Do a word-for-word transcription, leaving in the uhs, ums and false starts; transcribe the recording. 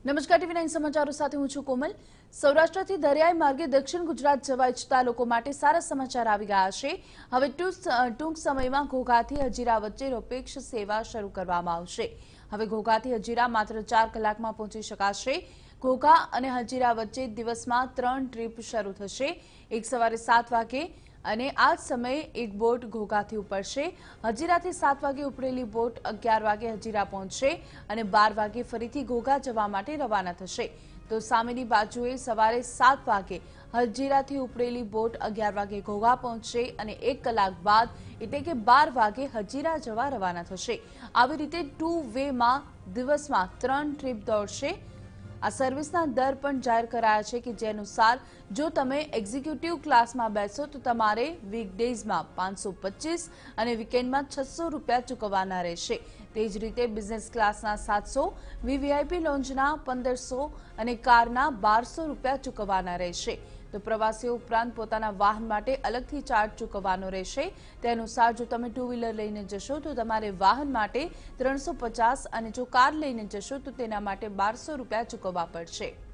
નમસ્કાર TV nine સમાચારો સાથે હું છું કોમલ। સૌરાષ્ટ્રથી દરિયાઈ માર્ગે દક્ષિણ ગુજરાત જવા ઈચ્છતા લોકો માટે સારા સમાચાર આવી ગયા છે। હવે ટૂંક સમયમાં ઘોઘાથી હજીરા વચ્ચે રોપેક્ષ સેવા શરૂ કરવામાં આવશે। હવે ઘોઘાથી હજીરા માત્ર ચાર કલાકમાં પહોંચી શકાશે। ઘોઘા અને હજીરા વચ્ચે દિવસમાં ત્રણ ટ્રીપ શરૂ થશે। એક સવારે સાત વાગે અને આ જ સમયે એક બોટ ઘોઘાથી ઉપડશે। હજીરાથી સાત વાગે ઉપડેલી બોટ અગિયાર વાગે હજીરા પહોંચશે અને બાર વાગે ફરીથી ઘોઘા જવા માટે રવાના થશે। તો સામેની બાજુએ સવારે સાત વાગે હજીરાથી ઉપડેલી બોટ અગિયાર વાગે ઘોઘા પહોંચશે અને એક કલાક બાદ એટલે કે બાર વાગે હજીરા જવા રવાના થશે। આવી રીતે ટુ વેમાં દિવસમાં ત્રણ ટ્રીપ દોડશે। આ સર્વિસના દર પણ જાહેર કરાયા છે કે જે અનુસાર જો તમે એક્ઝિક્યુટિવ ક્લાસમાં બેસો તો તમારે વીકડેઝમાં પાંચસો પચીસ અને વીકેન્ડમાં છસો રૂપિયા ચૂકવવાના રહેશે। તે જ રીતે બિઝનેસ ક્લાસના સાતસો, વીવીઆઈપી લોન્જના પંદરસો અને કારના બારસો રૂપિયા ચૂકવવાના રહેશે। તો પ્રવાસીઓ ઉપરાંત પોતાના વાહન માટે અલગથી ચાર્જ ચૂકવવાનો રહેશે। તે અનુસાર જો તમે ટુ વ્હીલર લઈને જશો તો તમારે વાહન માટે ત્રણસો પચાસ અને જો કાર લઈને જશો તો તેના માટે બારસો રૂપિયા ચૂકવવા પડશે।